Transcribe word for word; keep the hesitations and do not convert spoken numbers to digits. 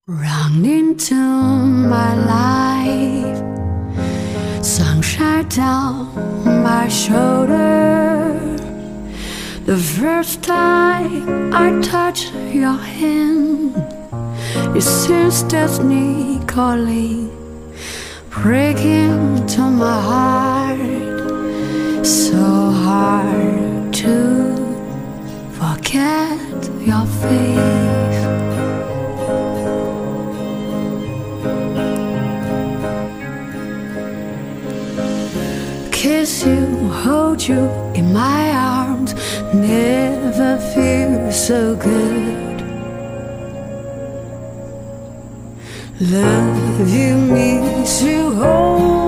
Run into my life, sunshine down my shoulder. The first time I touch your hand, it seems destiny calling, breaking to my heart. So hard to forget your face. Kiss you, hold you in my arms, never feel so good. Love you, miss you, hold